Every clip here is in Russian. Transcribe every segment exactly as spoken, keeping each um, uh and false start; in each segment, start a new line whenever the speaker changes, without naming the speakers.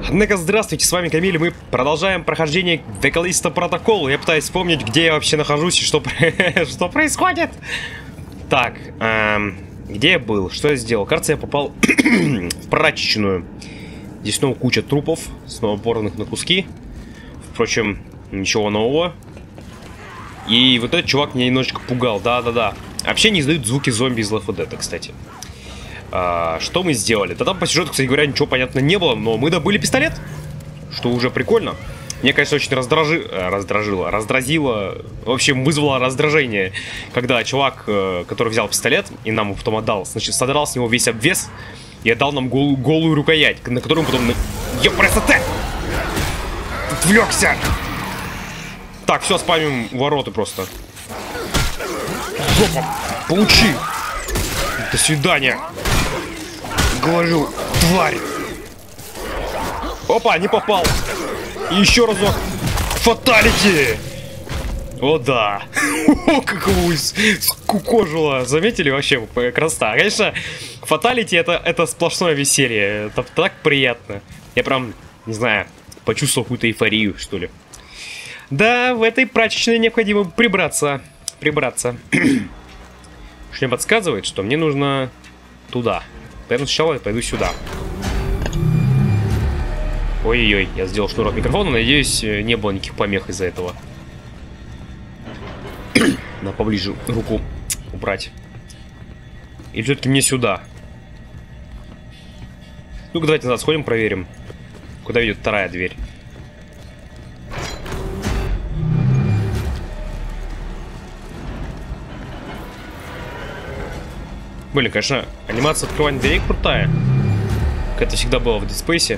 Однако, здравствуйте, с вами Камиль, и мы продолжаем прохождение The Callisto Protocol. Я пытаюсь вспомнить, где я вообще нахожусь и что, что происходит. Так, эм, где я был, что я сделал? Кажется, я попал в прачечную. Здесь снова куча трупов, снова порванных на куски. Впрочем, ничего нового. И вот этот чувак меня немножечко пугал, да-да-да. Вообще не издают звуки зомби из Left фор Dead, кстати. А, что мы сделали? Да там по сюжету, кстати говоря, ничего понятно не было, но мы добыли пистолет, что уже прикольно. Мне, конечно, очень раздражи... раздражило, раздразило, в общем, вызвало раздражение, когда чувак, который взял пистолет и нам его потом отдал, значит, содрал с него весь обвес и отдал нам голую, голую рукоять, на которую потом... Ёпресоте! Отвлекся! Так, все, спамим вороты просто. Жопа! Получи! До свидания! Говорю, тварь! Опа, не попал! И еще разок! Фаталити! О да! О, как его скукожило! Заметили вообще? Красота! Конечно, фаталити это, это сплошное веселье. Это так приятно. Я прям, не знаю, почувствовал какую-то эйфорию, что ли. Да, в этой прачечной необходимо прибраться. Прибраться. Что мне подсказывает, что мне нужно туда. Поэтому сначала я пойду сюда. Ой-ой-ой, я сделал шнур от микрофона. Надеюсь, не было никаких помех из-за этого. Надо поближе руку убрать. И все-таки мне сюда. Ну-ка, давайте назад сходим, проверим. Куда ведет вторая дверь. Блин, конечно, анимация открывания дверей крутая. Как это всегда было в Dead Space.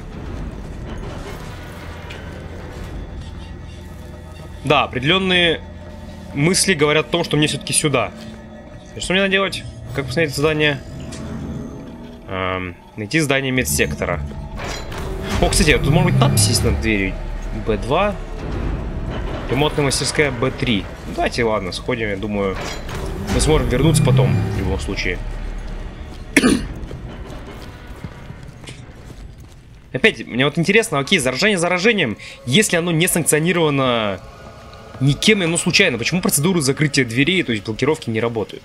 Да, определенные мысли говорят о том, что мне все-таки сюда. Что мне надо делать? Как посмотреть здание? Эм, найти здание медсектора. О, кстати, тут может быть надпись есть над дверью. бэ два. Ремонтная мастерская бэ три. Ну, давайте, ладно, сходим, я думаю. Мы сможем вернуться потом, в любом случае. Опять, мне вот интересно, окей, заражение заражением, если оно не санкционировано никем, оно случайно, почему процедуры закрытия дверей, то есть блокировки, не работают?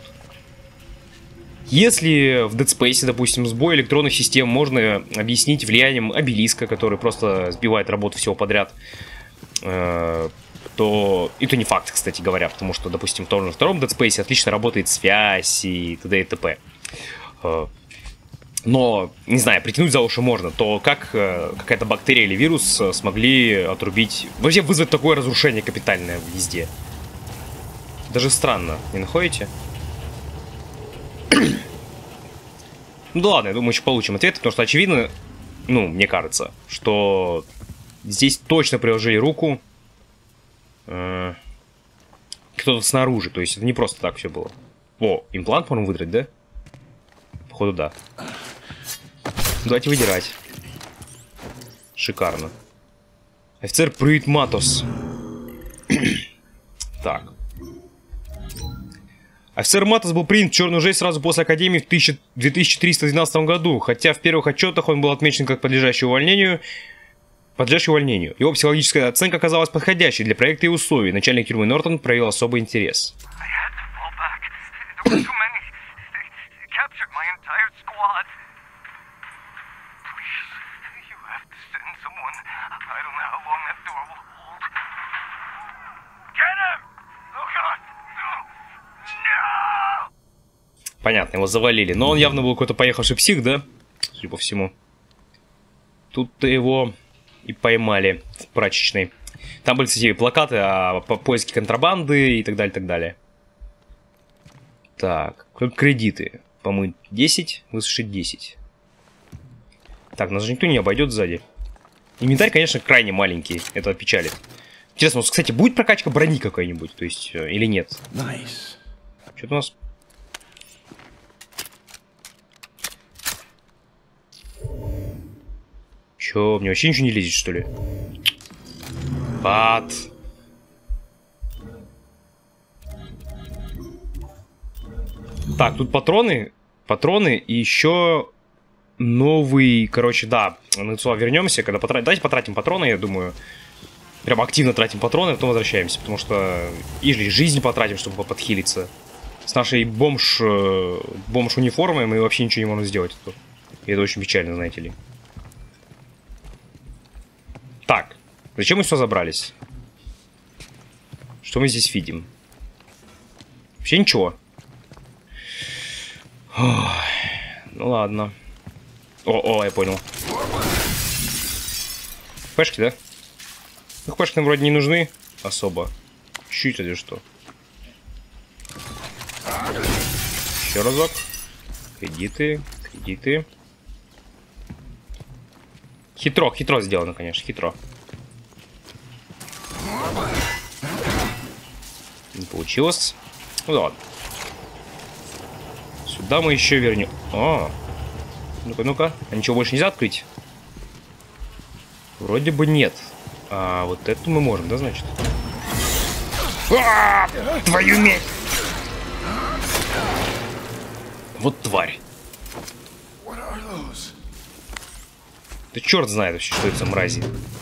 Если в Dead Space, допустим, сбой электронных систем можно объяснить влиянием обелиска, который просто сбивает работу всего подряд, э то... И то не факт, кстати говоря, потому что, допустим, в том же втором Dead Space отлично работает связь и т.д. и т.п. Но, не знаю, притянуть за уши можно, то как э, какая-то бактерия или вирус э, смогли отрубить... Вообще вызвать такое разрушение капитальное везде. Даже странно, не находите? Ну да ладно, я думаю, еще получим ответ, потому что очевидно, ну, мне кажется, что здесь точно приложили руку э, кто-то снаружи, то есть это не просто так все было. О, имплант можем выдрать, да? Походу, да. Давайте выдирать. Шикарно. Офицер Прюит Матос. Так. Офицер Матос был принят в черную жесть сразу после Академии в две тысячи триста двенадцатом году, хотя в первых отчетах он был отмечен как подлежащий увольнению. Подлежащий увольнению. Его психологическая оценка оказалась подходящей для проекта и условий. Начальник тюрьмы Нортон проявил особый интерес. Понятно, его завалили. Но он явно был какой-то поехавший псих, да? Судя по всему. Тут-то его и поймали в прачечной. Там были, кстати, плакаты о поиске контрабанды и так далее, так далее. Так, кредиты. Помыть десять, высушить десять. Так, нас же никто не обойдет сзади. Инвентарь, конечно, крайне маленький. Это печалит. Интересно, кстати, будет прокачка брони какой-нибудь? То есть, или нет? Nice. Что-то у нас... Чё, мне вообще ничего не лезет, что ли? Пат. Так, тут патроны. Патроны и еще новый, короче, да, на ЦУА вернемся, когда потратим, давайте потратим патроны, я думаю, прям активно тратим патроны, а потом возвращаемся, потому что или жизнь потратим, чтобы подхилиться. С нашей бомж, бомж униформой мы вообще ничего не можем сделать. И это очень печально, знаете ли. Так, зачем мы все забрались? Что мы здесь видим? Вообще ничего. Ох, ну ладно. О, о, я понял. Пешки, да? Ну, пешки нам вроде не нужны особо. Чуть или что. Еще разок. Кредиты, кредиты. Хитро, хитро сделано, конечно, хитро. Не получилось. Ну да ладно. Сюда мы еще вернем. А, ну-ка, ну-ка. А ничего больше нельзя открыть? Вроде бы нет. А вот эту мы можем, да, значит? А, твою медь! Вот тварь. Да черт знает вообще, что это за мрази.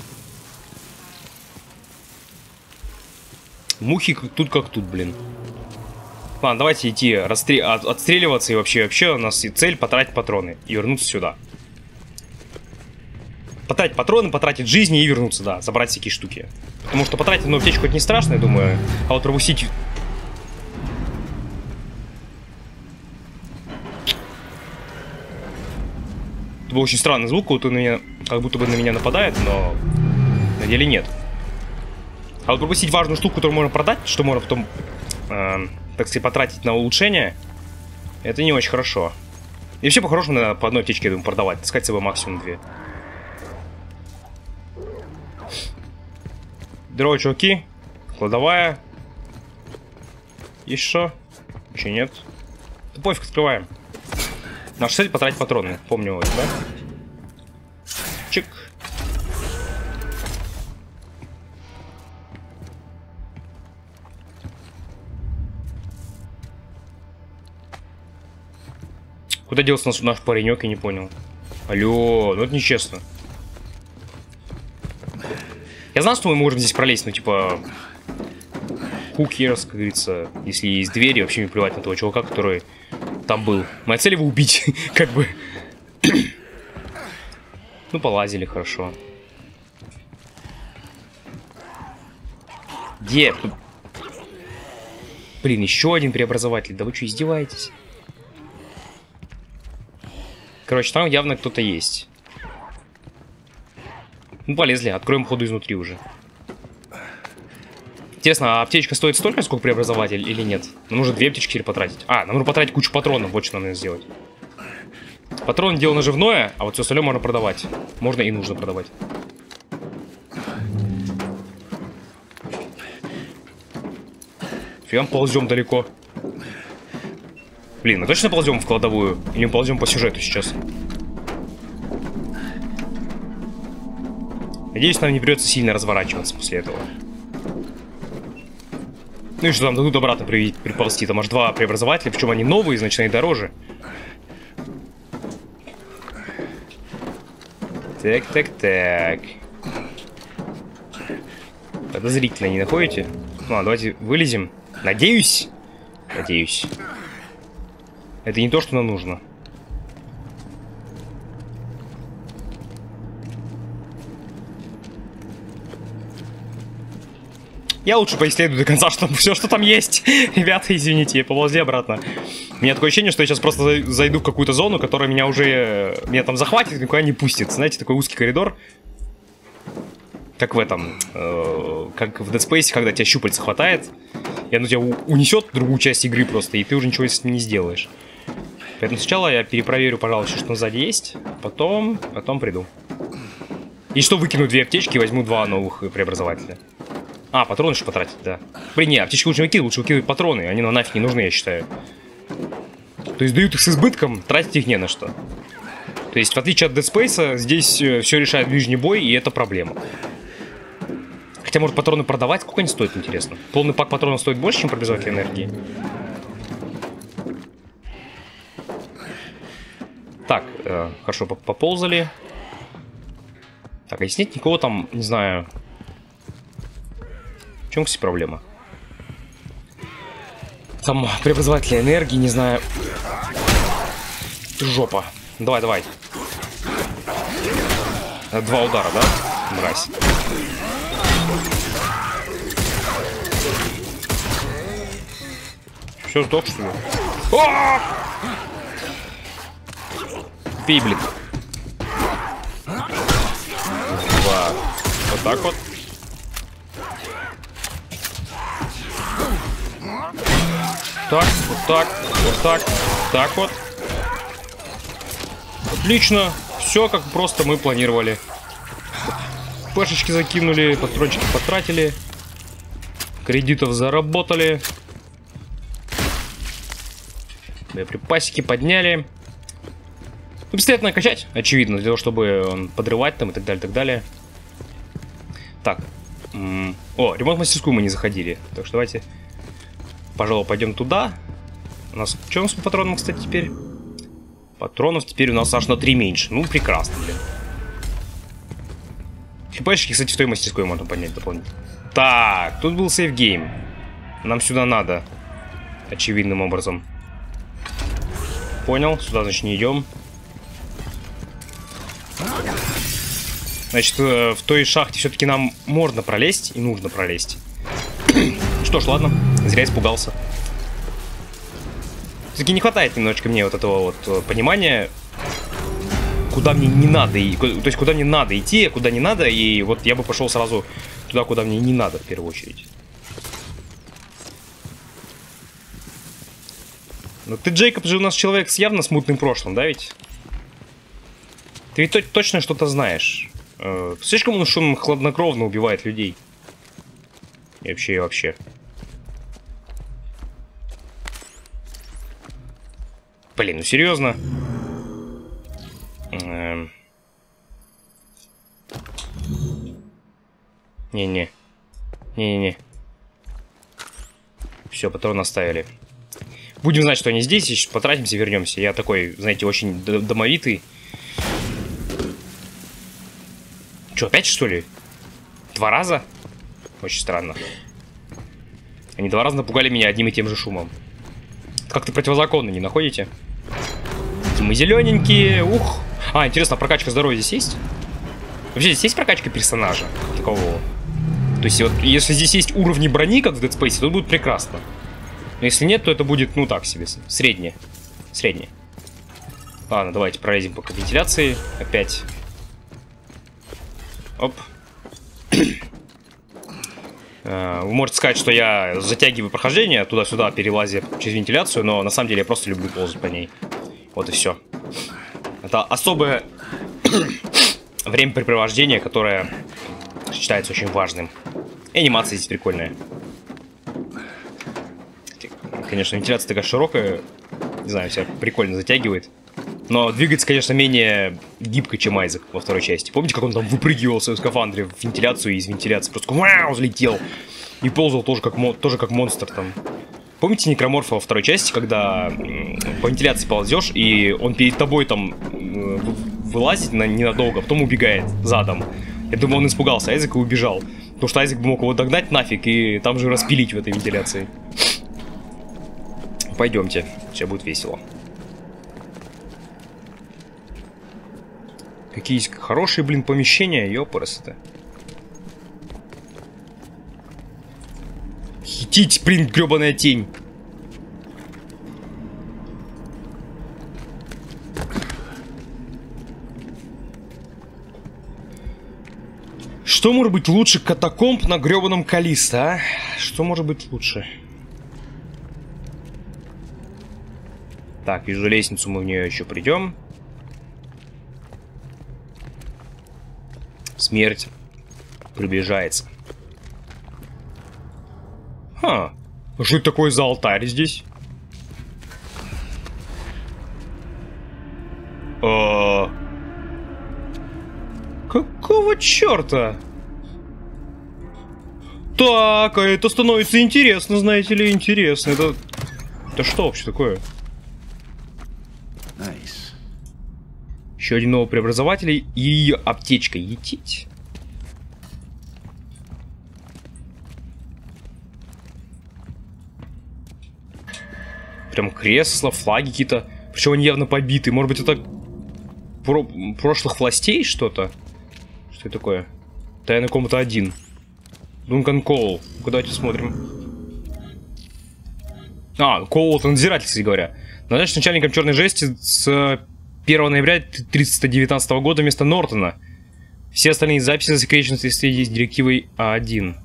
Мухи как тут, как тут, блин. Ладно, давайте идти расстрел... от... отстреливаться. И вообще, вообще у нас и цель потратить патроны. И вернуться сюда. Потратить патроны, потратить жизни и вернуться, да. Забрать всякие штуки. Потому что потратить одну аптечку это не страшно, я думаю. А вот пропустить... Это был очень странный звук, вот он меня... как будто бы на меня нападает, но на деле нет. А вот пропустить важную штуку, которую можно продать, что можно потом, э, так сказать, потратить на улучшение, это не очень хорошо. И вообще, по-хорошему, надо по одной аптечке, я думаю, продавать. Таскать с собой максимум две. Здорово, чуваки. Кладовая. Есть что? Еще нет. Да пофиг, открываем. Наша цель потратить патроны. Помню, вот, да? Чик. Куда делся наш, наш паренек, я не понял. Алло, ну это нечестно. Я знал, что мы можем здесь пролезть, но типа... Who cares, как говорится. Если есть двери, вообще не плевать на того чувака, который там был. Моя цель его убить, как бы. Ну, полазили, хорошо. Где? Блин, еще один преобразователь. Да вы что, издеваетесь? Короче, там явно кто-то есть. Ну, полезли. Откроем ходу изнутри уже. Интересно, а аптечка стоит столько, сколько преобразователь или нет? Нам нужно две аптечки потратить. А, нам нужно потратить кучу патронов. Вот что надо сделать. Патрон дело наживное, а вот все остальное можно продавать. Можно и нужно продавать. Фиам, ползем далеко. Блин, мы точно ползем в кладовую? Или мы ползем по сюжету сейчас? Надеюсь, нам не придется сильно разворачиваться после этого. Ну и что там дадут обратно при, приползти? Там аж два преобразователя, причем они новые, значит они дороже. Так, так, так. Подозрительно, не находите? Ну, а давайте вылезем. Надеюсь. Надеюсь. Это не то, что нам нужно. Я лучше поисследую до конца, что все, что там есть. Ребята, извините, поползли обратно. У меня такое ощущение, что я сейчас просто зайду в какую-то зону, которая меня уже... Меня там захватит, никуда не пустит. Знаете, такой узкий коридор. Как в этом... Э, как в Dead Space, когда тебя щупальца хватает. И оно тебя унесет в другую часть игры просто, и ты уже ничего с этим не сделаешь. Поэтому сначала я перепроверю, пожалуйста, что сзади есть. Потом... Потом приду. И что, выкину две аптечки и возьму два новых преобразователя. А, патроны еще потратить, да. Блин, не, аптечки лучше выкидывать, лучше выкидывать патроны. Они нам нафиг не нужны, я считаю. То есть дают их с избытком, тратить их не на что. То есть, в отличие от Dead Space, здесь все решает ближний бой, и это проблема. Хотя, может, патроны продавать? Сколько они стоят, интересно? Полный пак патронов стоит больше, чем преобразователь энергии? Так, э, хорошо, поползали. Так, а если нет никого там, не знаю... В чем, кстати, проблема? Там преобразователи энергии, не знаю... Жопа. Давай, давай. Два удара, да? Мразь. Все, сдох, что ли? А! Пей, блин. Два. Вот так вот. Так, вот так, вот так, так вот. Отлично. Все как просто мы планировали. Пешечки закинули, патрончики потратили. Кредитов заработали. Боеприпасики подняли. Ну, пистолет накачать, очевидно, для того, чтобы он подрывать там и так далее, так далее. Так. М-м. О, ремонт-мастерскую мы не заходили. Так что давайте, пожалуй, пойдем туда. У нас... Что у нас по патронам, кстати, теперь? Патронов теперь у нас аж на три меньше. Ну, прекрасно, блин. ХПшки, кстати, в той мастерской можно поднять дополнительно. Так, тут был сейфгейм. Нам сюда надо. Очевидным образом. Понял, сюда, значит, не идем. Значит, в той шахте все-таки нам можно пролезть и нужно пролезть. Что ж, ладно, зря испугался. Все-таки не хватает немножечко мне вот этого вот понимания, куда мне не надо, и, то есть куда мне надо идти, а куда не надо, и вот я бы пошел сразу туда, куда мне не надо в первую очередь. Ну ты, Джейкоб, же у нас человек с явно смутным прошлым, да ведь? Ты ведь точно что-то знаешь. Э, слишком уж он хладнокровно убивает людей. И вообще, и вообще. Блин, ну серьезно? Эм... Не-не. Не-не-не. Все, патрон оставили. Будем знать, что они здесь, сейчас потратимся и вернемся. Я такой, знаете, очень домовитый. Че, опять что ли? Два раза? Очень странно. Они два раза напугали меня одним и тем же шумом. Как-то противозаконно, не находите? Мы зелененькие, ух. А, интересно, прокачка здоровья здесь есть? Вообще здесь есть прокачка персонажа? Такого. То есть вот, если здесь есть уровни брони, как в Dead Space, то будет прекрасно. Но если нет, то это будет, ну так себе, среднее. Среднее. Ладно, давайте пролезем по вентиляции. Опять. Оп. Вы можете сказать, что я затягиваю прохождение туда-сюда, перелазя через вентиляцию, но на самом деле я просто люблю ползать по ней. Вот и все. Это особое времяпрепровождение, которое считается очень важным. И анимация здесь прикольная. Конечно, вентиляция такая широкая, не знаю, себя прикольно затягивает. Но двигается, конечно, менее гибко, чем Айзек во второй части. Помните, как он там выпрыгивал в своем скафандре в вентиляцию и из вентиляции? Просто вау, взлетел. И ползал тоже как, тоже как монстр там. Помните Некроморфа во второй части, когда по вентиляции ползешь, и он перед тобой там вылазит на, ненадолго, а потом убегает задом. Я думаю, он испугался Айзека и убежал. Потому что Айзек бы мог его догнать нафиг и там же распилить в этой вентиляции. Пойдемте, сейчас будет весело. Какие есть хорошие, блин, помещения, ёпарасы-то. Хитить, блин, гребаная тень. Что может быть лучше катакомб на гребаном Каллисто, а? Что может быть лучше? Так, вижу лестницу, мы в нее еще придем. Смерть приближается. Ха, что это такое за алтарь здесь? А... Какого черта? Так, а это становится интересно, знаете ли, интересно. Это, это что вообще такое?
Nice.
Еще один новый преобразователь и аптечка. Етить. Прям кресла, флаги какие-то. Причем они явно побиты. Может быть, это про прошлых властей что-то? Что это такое? Тайная комната один. Дункан Коул. Давайте смотрим. А, Коул — это надзиратель, кстати говоря. Назначен начальником черной жести с первого ноября тысяча триста девятнадцатого года вместо Нортона. Все остальные записи засекречены в соответствии с директивой А один.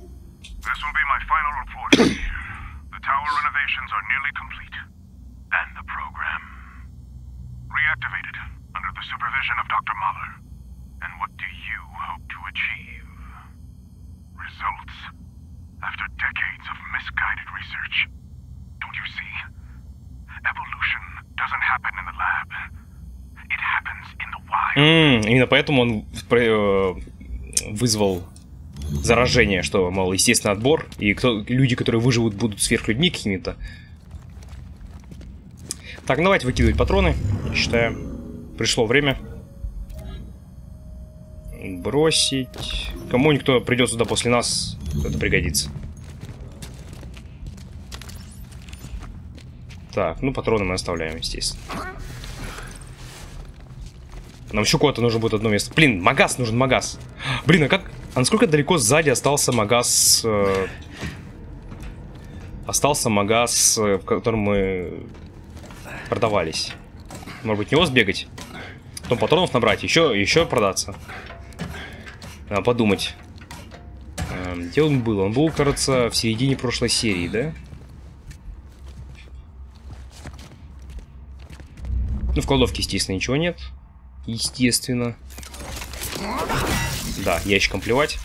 Mm, именно поэтому он э, вызвал заражение, что, мол, естественный отбор, и кто, люди, которые выживут, будут сверхлюдьми какими-то. Так, давайте выкидывать патроны, я считаю. Пришло время. Бросить. Кому-нибудь, кто придет сюда после нас, это пригодится. Так, ну патроны мы оставляем, естественно. Нам еще куда-то нужно будет одно место. Блин, магаз нужен, магаз. Блин, а как... А насколько далеко сзади остался магаз... Э... Остался магаз, э, в котором мы продавались. Может быть, в него сбегать? Потом патронов набрать, еще, еще продаться. Надо подумать. Э, где он был? Он был, кажется, в середине прошлой серии, да? Ну, в кладовке, естественно, ничего нет. Естественно. Да, ящиком плевать.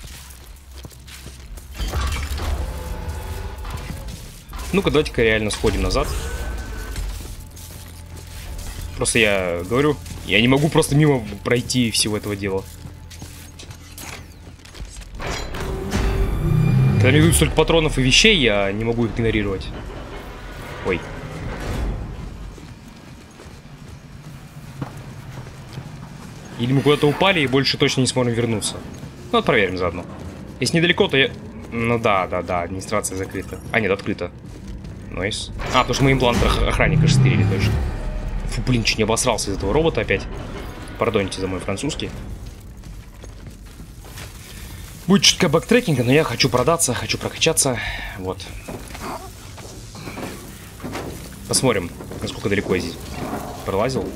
Ну-ка, давайте-ка реально сходим назад. Просто я говорю, я не могу просто мимо пройти всего этого дела. Когда мне дают столько патронов и вещей, я не могу их игнорировать. Ой. Или мы куда-то упали и больше точно не сможем вернуться. Ну, вот проверим заодно. Если недалеко, то я... Ну да, да, да, администрация закрыта. А, нет, открыта. Найс. А, потому что мы имплант охранника штырили точно. Фу, блин, чуть не обосрался из этого робота опять. Пардоните за мой французский. Будет чутка бэктрекинга, но я хочу продаться, хочу прокачаться. Вот. Посмотрим, насколько далеко я здесь пролазил.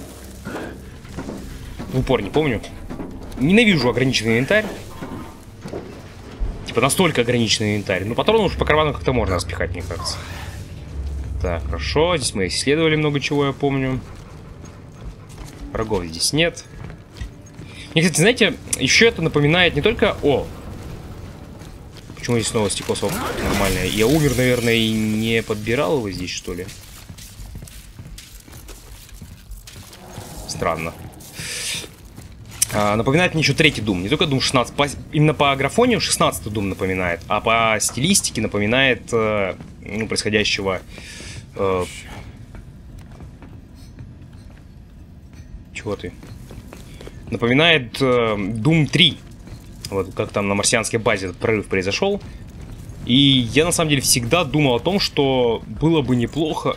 В упор не помню. Ненавижу ограниченный инвентарь. Типа настолько ограниченный инвентарь. Но патроны уж по карману как-то можно распихать, мне кажется. Так, хорошо. Здесь мы исследовали много чего, я помню. Врагов здесь нет. Мне, кстати, знаете, еще это напоминает не только... О! Почему здесь снова стекло нормальное? Я умер, наверное, и не подбирал его здесь, что ли? Странно. А, напоминает мне еще третий Doom. Не только Doom шестнадцать. По, именно по графонию шестнадцатый Doom напоминает. А по стилистике напоминает э, ну, происходящего... Э, чего ты? Напоминает э, Doom три. Вот как там на марсианской базе этот прорыв произошел. И я на самом деле всегда думал о том, что было бы неплохо...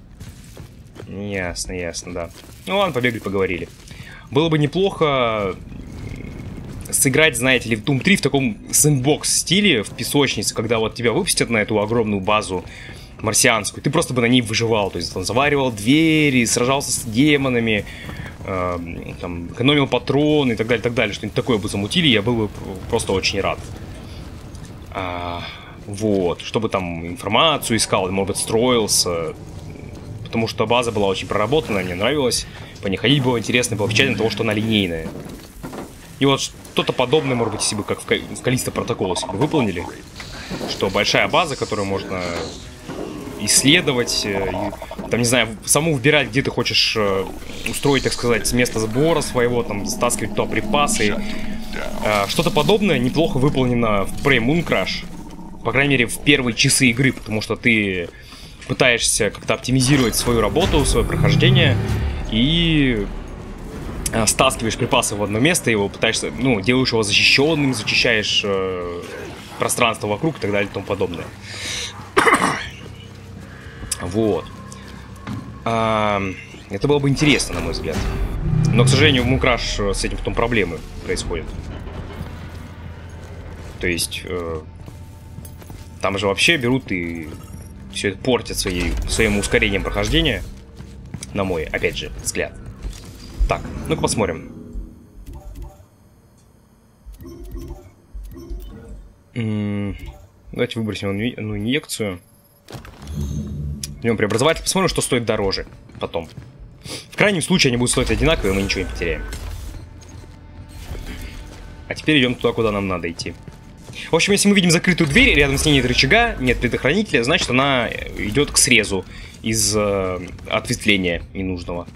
Ясно, ясно, да. Ну ладно, побегали, поговорили. Было бы неплохо сыграть, знаете ли, в Doom три в таком сэндбокс-стиле, в песочнице, когда вот тебя выпустят на эту огромную базу марсианскую, ты просто бы на ней выживал, то есть он заваривал двери, сражался с демонами, э, там, экономил патроны и так далее, так далее, что-нибудь такое бы замутили, я был бы просто очень рад. А, вот, чтобы там информацию искал, может быть, строился, потому что база была очень проработанная, мне нравилось. По ней ходить было интересно, было впечатление того, что она линейная. И вот что-то подобное, может быть, если бы как в Callisto Protocol если бы выполнили. Что большая база, которую можно исследовать, и, там, не знаю, саму выбирать, где ты хочешь устроить, так сказать, место сбора своего, там, стаскивать туда припасы. Что-то подобное неплохо выполнено в Prey Moon Crash. По крайней мере, в первые часы игры, потому что ты пытаешься как-то оптимизировать свою работу, свое прохождение. И стаскиваешь припасы в одно место, его пытаешься, ну, делаешь его защищенным, зачищаешь э, пространство вокруг и так далее и тому подобное. Вот. А, это было бы интересно, на мой взгляд. Но, к сожалению, в Мукраш с этим потом проблемы происходят. То есть, э, там же вообще берут и все это портят своей, своим ускорением прохождения. На мой, опять же, взгляд. Так, ну-ка посмотрим. М-м, давайте выбросим одну инъекцию. Берем преобразователь, посмотрим, что стоит дороже потом. В крайнем случае они будут стоить одинаково, и мы ничего не потеряем. А теперь идем туда, куда нам надо идти. В общем, если мы видим закрытую дверь, рядом с ней нет рычага, нет предохранителя, значит, она идет к срезу из э, ответвления ненужного.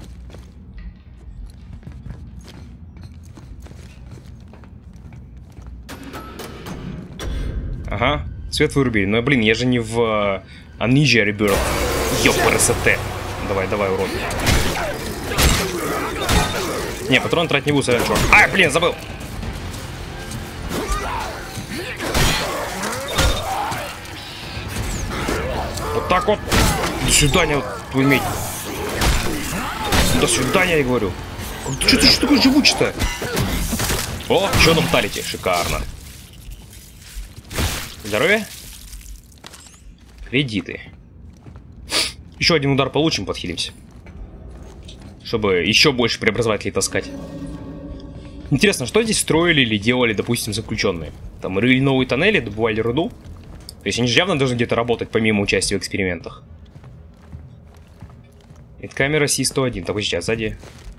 Ага, свет вырубили. Но, блин, я же не в uh, Amnesia Rebirth. Ёпрст. Давай, давай, урод. Не, патрон тратить не буду, сорян, чувак. Ай, блин, забыл. Вот так вот. До свидания, твой медь. До свидания, я говорю. Что ты что такое живучий-то? О, что там талите? Шикарно. Здоровье. Кредиты. Еще один удар получим, подхилимся. Чтобы еще больше преобразователей таскать. Интересно, что здесь строили или делали, допустим, заключенные? Там рыли новые тоннели, добывали руду. То есть они же явно должны где-то работать, помимо участия в экспериментах. Это камера Си сто один. Так, вот сейчас, сзади.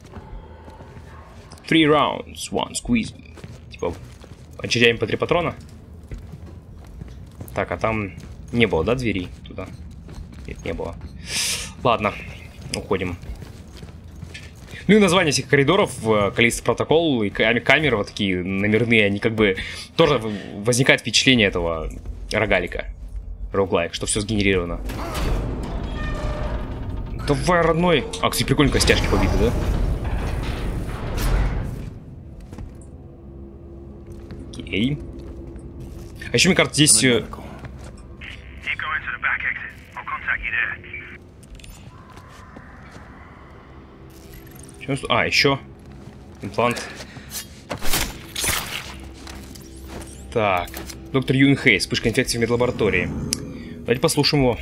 Three rounds, one squeeze. Типа, очередями по три патрона. Так, а там не было, да, дверей туда? Нет, не было. Ладно, уходим. Ну и названия всех коридоров в Callisto Protocol и камеры вот такие номерные, они как бы тоже возникает впечатление этого рогалика. Роглайк, что все сгенерировано. Давай, родной. А, кстати, прикольно, костяшки побиты, да? Окей. А еще, мне кажется, здесь... А, еще имплант. Так, доктор Юн Хей, вспышка инфекции в медлаборатории. Давайте послушаем его.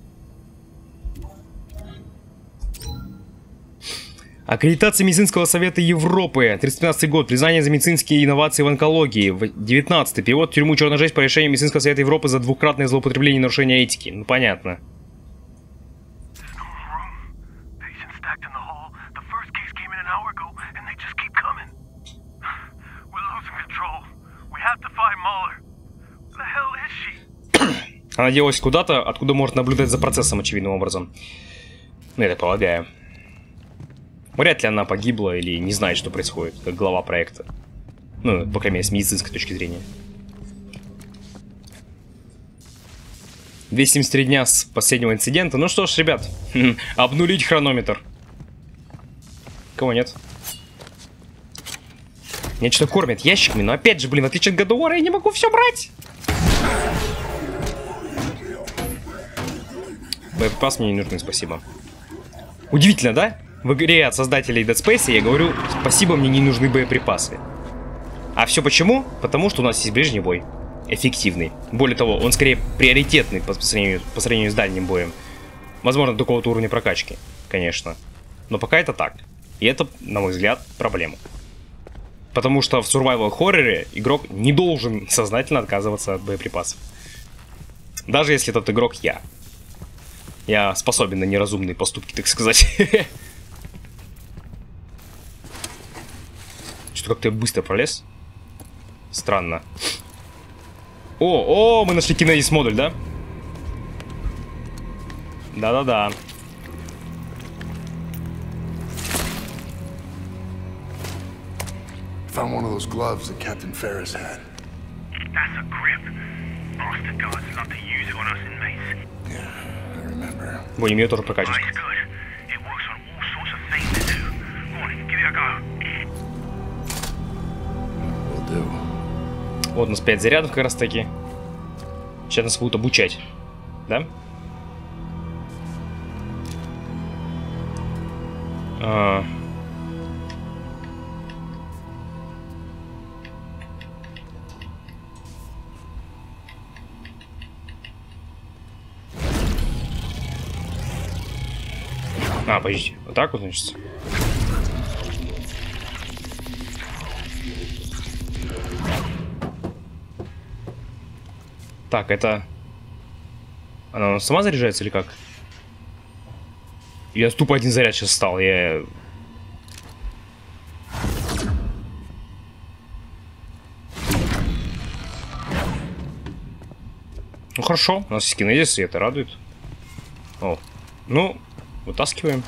Аккредитация Медицинского совета Европы. тридцать пятнадцатый год. Признание за медицинские инновации в онкологии. девятнадцатый. Перевод в тюрьму «Черная жесть» по решению Медицинского совета Европы за двукратное злоупотребление и нарушение этики. Ну, понятно. Она делась куда-то, откуда может наблюдать за процессом очевидным образом. Ну, я так полагаю. Вряд ли она погибла или не знает, что происходит, как глава проекта. Ну, по крайней мере, с медицинской точки зрения. двести семьдесят три дня с последнего инцидента. Ну что ж, ребят, обнулить хронометр. Кого нет? Меня что-то кормят ящиками, но опять же, блин, в отличие от God of War, я не могу все брать. Боеприпасы мне не нужны, спасибо. Удивительно, да? В игре от создателей Dead Space я говорю, спасибо, мне не нужны боеприпасы. А все почему? Потому что у нас есть ближний бой. Эффективный. Более того, он скорее приоритетный по сравнению, по сравнению с дальним боем. Возможно, до какого-то уровня прокачки, конечно. Но пока это так. И это, на мой взгляд, проблема. Потому что в survival хорроре игрок не должен сознательно отказываться от боеприпасов. Даже если этот игрок я. Я способен на неразумные поступки, так сказать. Что-то как-то быстро пролез. Странно. О, о, мы нашли кинезис модуль, да? Да-да-да.
Found one of those gloves that Captain Ferris had.
That's a grip. Master guards love to use it on us inmates.
Yeah, I remember.
Будем ее тоже прокачивать.
It's good. It works on all sorts of things to do. Go on, give it a go.
Вот у нас пять зарядов как раз таки. Сейчас нас будут обучать. Да? А... А, подождите. Вот так вот, значит. Так, это... Она сама заряжается или как? Я тупо один заряд сейчас стал, я... Ну хорошо, у нас есть кинезис, и это радует. О, ну, вытаскиваем.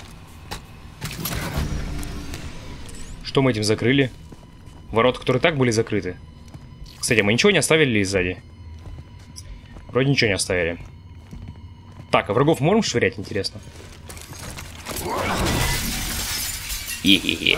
Что мы этим закрыли? Ворота, которые так были закрыты. Кстати, мы ничего не оставили ли сзади? Вроде ничего не оставили. Так, а врагов можем швырять, интересно? Е-е-е.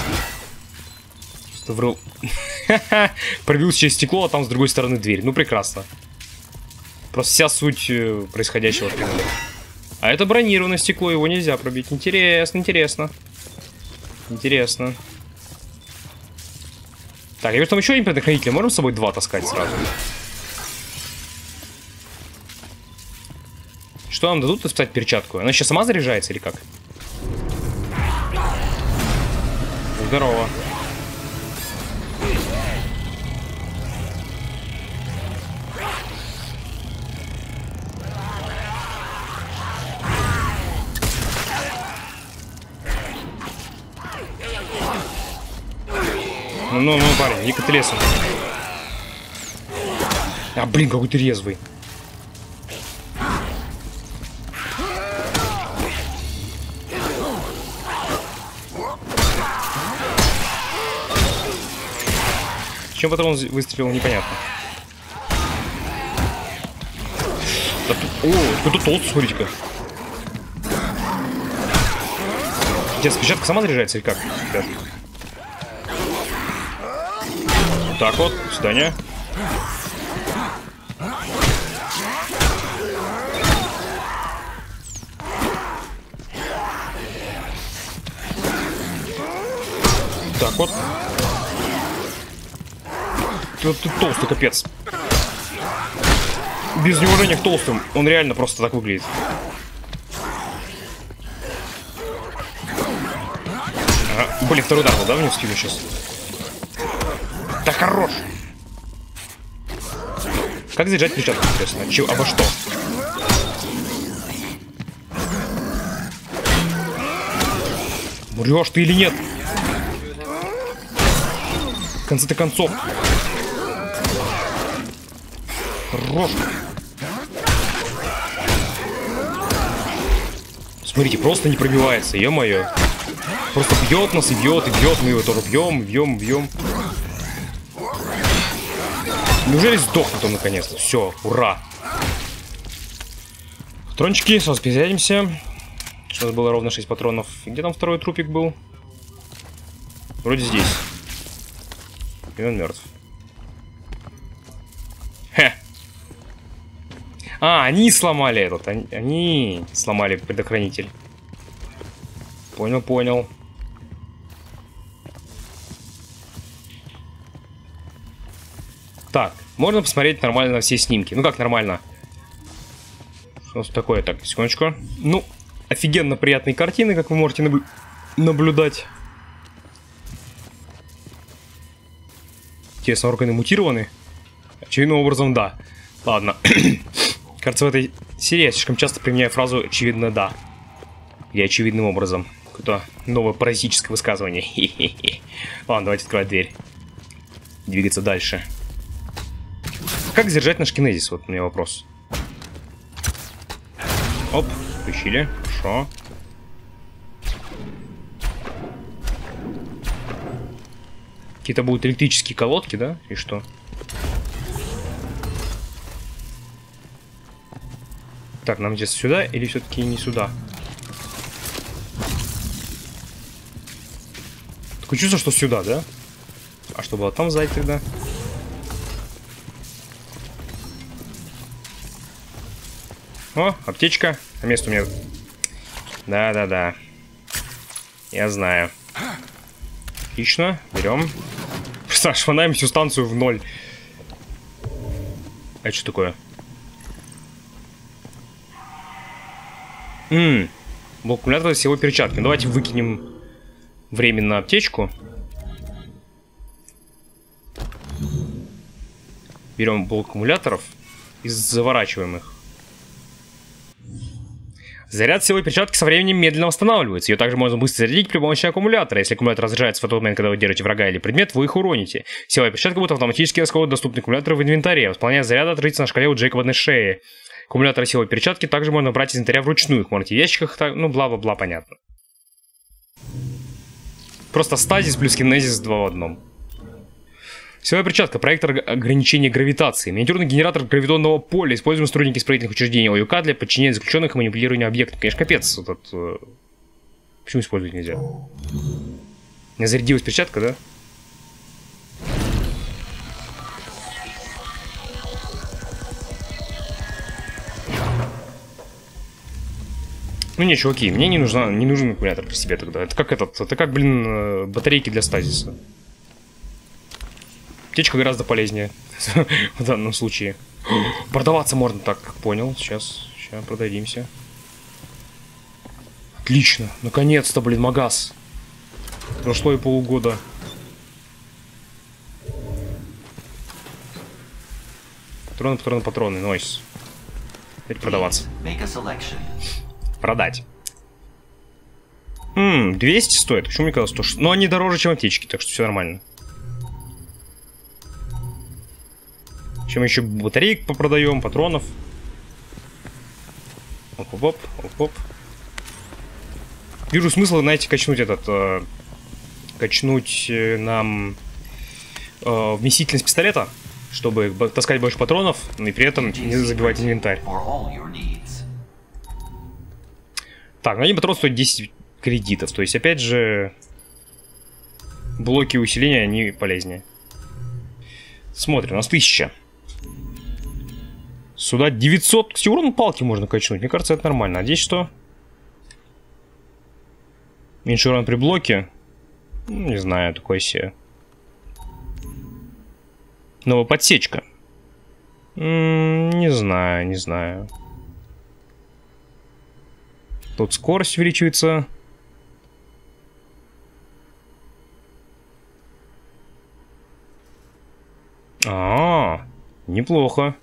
Что врыл? Пробился через стекло, а там с другой стороны дверь. Ну, прекрасно. Просто вся суть происходящего в кино. А это бронированное стекло, его нельзя пробить. Интересно, интересно. Интересно. Так, я вижу, там еще один предохранитель. Можем с собой два таскать сразу? Что нам дадут испытать перчатку? Она сейчас сама заряжается или как? Здорово. Ну, ну, ну, парень, иди-ка ты лесом. А, блин, какой ты резвый. Чем потом он выстрелил, непонятно. Да, о, кто-то толстый, смотрите-ка. Сейчас перчатка сама заряжается или как? Ребят? Так вот, до свидания. Так вот. Ты, ты толстый, капец. Без неуважения к толстым. Он реально просто так выглядит. Ага. Блин, второй удар был, да, в него скину сейчас? Да хорош! Как заряжать перчатку, интересно? Чего? Обо что? Мрешь ты или нет? В конце-то концов. Хорош. Смотрите, просто не пробивается, ё-моё. Просто бьет нас и бьет, и бьет. Мы его тоже бьем, бьем, бьем. Неужели сдохнет он наконец-то? Все, ура. Патрончики, сразу перезарядимся. Сейчас было ровно шесть патронов. Где там второй трупик был? Вроде здесь. И он мертв. Хе. А, они сломали этот. Они, они сломали предохранитель. Понял, понял. Так, можно посмотреть нормально на все снимки. Ну как нормально? Что такое? Так, секундочку. Ну, офигенно приятные картины, как вы можете наблю наблюдать. Интересно, органы мутированы? Очевидным образом, да. Ладно. Кажется, в этой серии я слишком часто применяю фразу «очевидно, да». Или «очевидным образом». Какое-то новое паразитическое высказывание. Ладно, давайте открывать дверь. Двигаться дальше. Как заряжать наш кинезис? Вот у меня вопрос. Оп, включили. Хорошо. Какие-то будут электрические колодки, да? И что? Так, нам здесь сюда или все-таки не сюда? Такое чувство, что сюда, да? А что было там сзади тогда? О, аптечка. А место у меня... Да-да-да. Я знаю. Отлично, берем. Шванаем всю станцию в ноль. А это что такое? Ммм. Блок аккумулятора с его перчатками. Ну, давайте выкинем временно аптечку. Берем блок аккумуляторов и заворачиваем их. Заряд силовой перчатки со временем медленно восстанавливается. Ее также можно быстро зарядить при помощи аккумулятора. Если аккумулятор разряжается в тот момент, когда вы держите врага или предмет, вы их уроните. Силовая перчатка будет автоматически расходовать доступные аккумуляторы в инвентаре. Восполнение заряда отразится на шкале у Джейкоба на шее. Аккумуляторы силовой перчатки также можно брать из инвентаря вручную. Их можете в ящиках, ну бла-бла-бла, понятно. Просто стазис плюс кинезис два в одном. Силовая перчатка, проектор ограничения гравитации. Миниатюрный генератор гравитонного поля. Используем сотрудники строительных учреждений ОЮК для подчинения заключенных и манипулирования объектов. Конечно, капец. Этот, э... Почему использовать нельзя? Не зарядилась перчатка, да? Ну не, чуваки, мне не, нужна, не нужен аккумулятор при себе тогда. Это как этот, это как, блин, батарейки для стазиса. Аптечка гораздо полезнее в данном случае. Продаваться можно так, как понял. Сейчас, сейчас продадимся. Отлично, наконец-то, блин, магаз. Прошло и полугода. Патроны, патроны, патроны, нойс. Теперь продаваться. Продать. Ммм, двести стоит. Почему мне казалось, что... Но они дороже, чем аптечки, так что все нормально. Чем еще батареек попродаем, патронов. Оп-оп-оп, оп-оп. Вижу смысл, знаете, качнуть этот... Э, качнуть э, нам э, вместительность пистолета, чтобы таскать больше патронов, и при этом не забивать инвентарь. Так, на один патрон стоит десять кредитов. То есть, опять же, блоки усиления, они полезнее. Смотрим, у нас тысяча. Сюда девятьсот. Кстати, урон палки можно качнуть. Мне кажется, это нормально. А здесь что? Меньше урон при блоке. Ну, не знаю, такое себе. Новая подсечка. М-м, не знаю, не знаю. Тут скорость увеличивается. А-а-а, неплохо.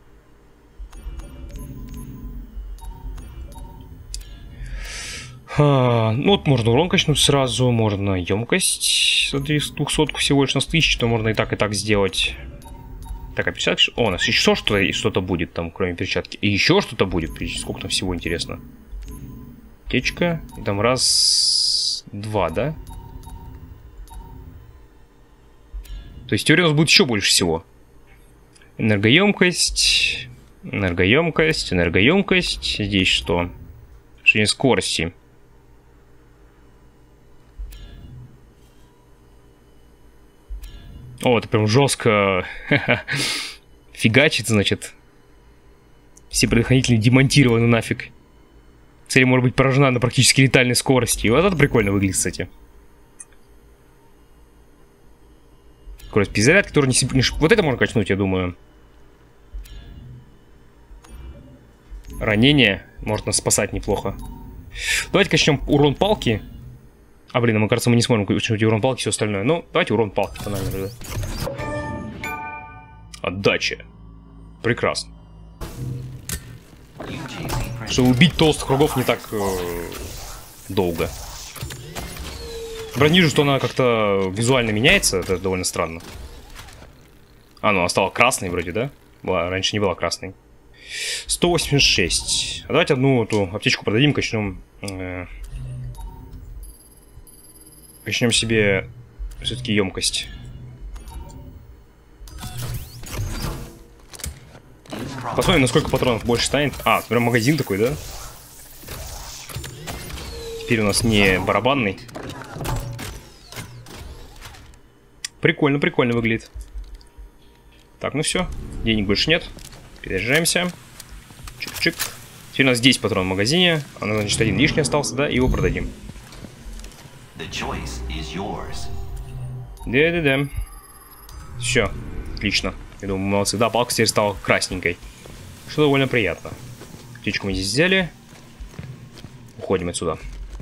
А, ну вот можно урон качнуть сразу, можно емкость двухсотку всего лишь на тысячу, то можно и так, и так сделать. Так, а перчатка... О, у нас еще что-то что-то будет там, кроме перчатки. И еще что-то будет. Сколько там всего, интересно? Аптечка. Там раз... Два, да? То есть теория у нас будет еще больше всего. Энергоемкость. Энергоемкость. Энергоемкость. Здесь что? Решение скорости. О, это прям жестко фигачит, значит. Все предохранители демонтированы нафиг. Цель может быть поражена на практически летальной скорости. И вот это прикольно выглядит, кстати. Скорость перезарядки, который не... Вот это можно качнуть, я думаю. Ранение может нас спасать неплохо. Давайте качнем урон палки. А, блин, мне кажется, мы не сможем качнуть урон палки, все остальное. Ну, давайте урон палки наверное. Отдача. Прекрасно. Чтобы убить толстых врагов не так э, долго. Правда, вижу, что она как-то визуально меняется. Это довольно странно. А, ну, она стала красной вроде, да? Была, раньше не была красной. сто восемьдесят шесть. А давайте одну эту аптечку продадим, качнем. Э, качнем себе все-таки емкость. Посмотрим, насколько патронов больше станет. А, прям магазин такой, да? Теперь у нас не барабанный. Прикольно, прикольно выглядит. Так, ну все. Денег больше нет. Переезжаемся. Чик-чик. Теперь у нас десять патронов в магазине. А значит, один лишний остался, да? И его продадим. Да-да-да. Все, отлично. Я думаю, молодцы. Да, палка теперь стала красненькой. Что довольно приятно. Птичку мы здесь взяли. Уходим отсюда.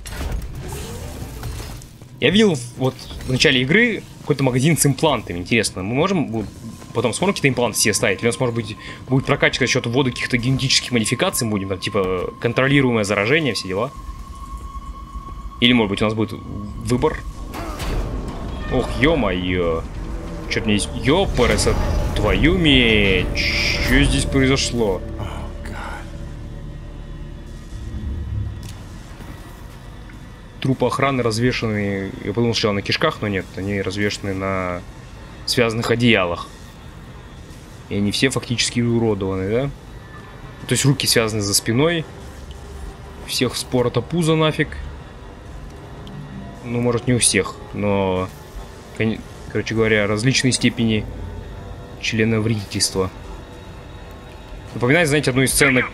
Я видел вот в начале игры какой-то магазин с имплантами. Интересно, мы можем потом сможем какие-то импланты себе ставить? Или у нас, может быть, будет прокачка за счет ввода каких-то генетических модификаций? Будем там, типа, контролируемое заражение, все дела? Или, может быть, у нас будет выбор? Ох, ё-моё. Чё-то мне здесь... Ёпараса, твою меч. Что здесь произошло? Трупы охраны развешаны... Я подумал сначала на кишках, но нет. Они развешаны на связанных одеялах. И они все фактически уродованы, да? То есть руки связаны за спиной. Всех спорота пузо нафиг. Ну, может, не у всех, но... Короче говоря, различные степени членовредительства. Напоминает, знаете, одну из сцен...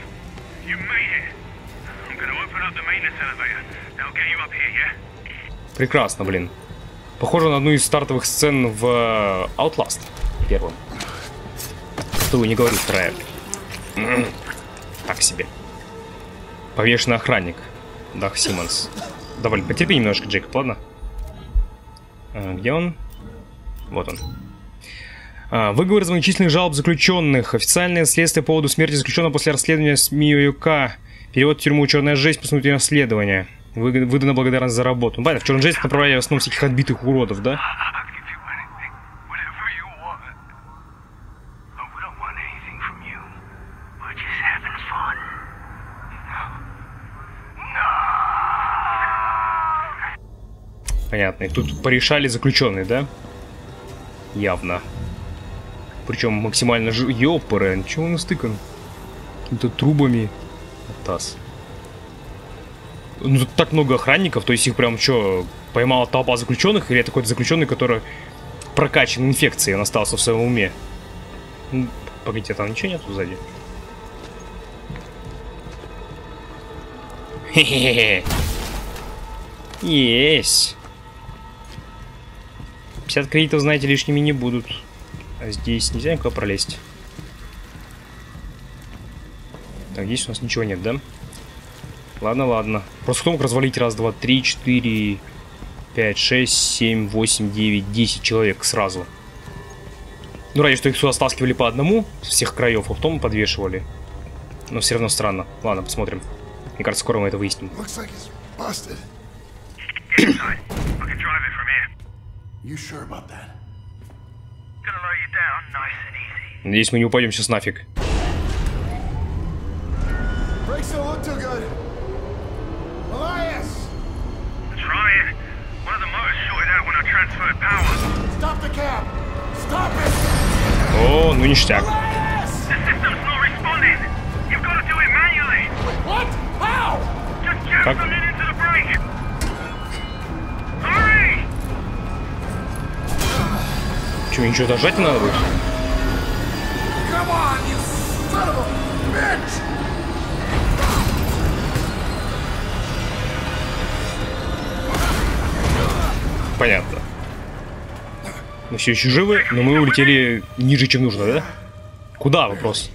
Прекрасно, блин. Похоже на одну из стартовых сцен в Outlast первом. Что вы не говорите про это. Так себе. Повешенный охранник. Даг Симмонс. Да, блин, потерпи немножко, Джейкоб, ладно? А, где он? Вот он. А, выговор из многочисленных жалоб заключенных. Официальное следствие по поводу смерти заключенного после расследования СМИ-ЮК. Перевод в тюрьму «Черная жесть» по смыслу расследования. Вы, выдана благодарность за работу. Ну, понятно, в «Черную жесть» направляли в основном всяких отбитых уродов, да? Понятно. И тут порешали заключенные, да? Явно. Причем максимально ж... Ёпарен, чего он настыкан? Какими-то трубами. Таз. Ну тут так много охранников, то есть их прям что, поймала толпа заключенных, или это какой-то заключенный, который прокачан инфекцией, он остался в своем уме? Ну, погодите, там ничего нету сзади? Хе-хе-хе. Есть. пятьдесят кредитов, знаете, лишними не будут. А здесь нельзя никуда пролезть. Так, здесь у нас ничего нет, да? Ладно, ладно. Просто кто мог развалить раз, два, три, четыре, пять, шесть, семь, восемь, девять, десять человек сразу? Ну, ради что их сюда стаскивали по одному с всех краев, а потом подвешивали. Но все равно странно. Ладно, посмотрим. Мне кажется, скоро мы это выясним. Надеюсь, мы не упадем сейчас нафиг. О, ну ништяк. Как? Че, ничего дожать не надо будет? Понятно. Мы все еще живы, но мы улетели ниже, чем нужно, да? Куда, вопрос?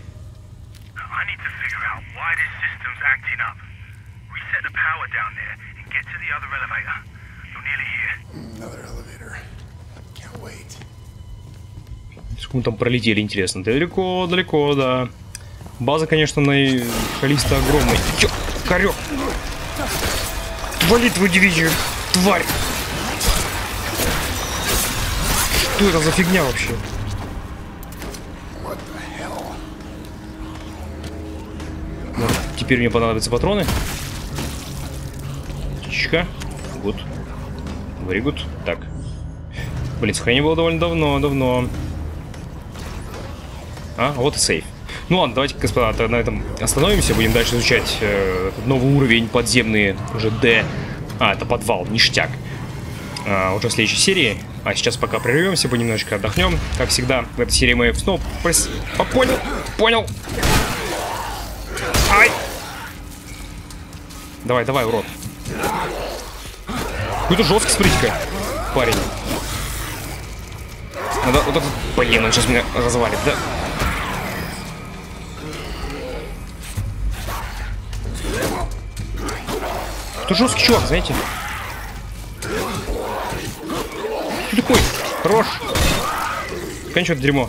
Сколько мы там пролетели, интересно. Далеко, далеко, да. База, конечно, на Халиста огромная. Ё, корёк! Вали твою дивизию, тварь! Что это за фигня вообще? Может, теперь мне понадобятся патроны? Птичка. Гуд. Very good. Так. Блин, сохранение было довольно давно, давно. А, вот и сейф. Ну ладно, давайте, господа, на этом остановимся. Будем дальше изучать э, новый уровень, подземные, уже Д. А, это подвал, ништяк. А, уже в следующей серии. А сейчас пока прервемся, будем немножечко отдохнем. Как всегда, в этой серии мы снова... Прос... А, понял, понял. Ай! Давай, давай, урод. Какой-то жесткий, смотрите-ка, парень. Надо, вот этот, блин, он сейчас меня развалит, да? Какой-то жесткий чувак, знаете. Что такой? Хорош. Конечно, дерьмо.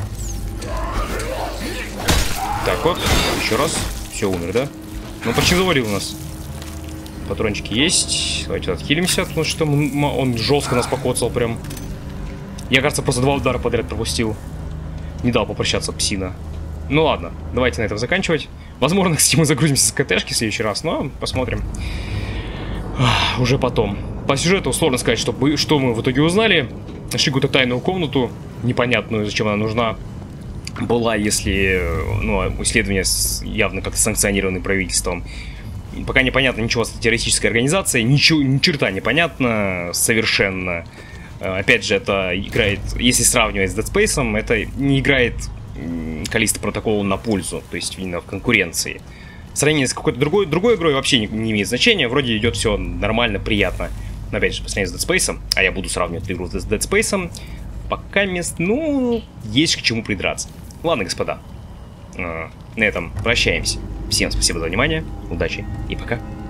Так вот, еще раз. Все, умер, да? Ну, почти завалил у нас. Патрончики есть. Давайте отхилимся, потому что он, он жестко нас покоцал прям. Я, кажется, просто два удара подряд пропустил. Не дал попрощаться псина. Ну ладно, давайте на этом заканчивать. Возможно, кстати, мы загрузимся с КТшки в следующий раз, но посмотрим. Ах, уже потом. По сюжету сложно сказать, что, что мы в итоге узнали. Нашли какую-то тайную комнату, непонятную, зачем она нужна. Была, если, ну, исследование явно как-то санкционировано правительством. Пока непонятно ничего с террористической организацией, ничего, ни черта непонятно совершенно. Опять же, это играет, если сравнивать с Dead Space, это не играет Callisto Protocol на пользу, то есть именно в конкуренции. Сравнение с какой-то другой, другой игрой вообще не, не имеет значения, вроде идет все нормально, приятно. Но опять же, по сравнению с Dead Space, а я буду сравнивать игру с Dead Space, пока мест, ну, есть к чему придраться. Ладно, господа, на этом прощаемся. Всем спасибо за внимание, удачи и пока.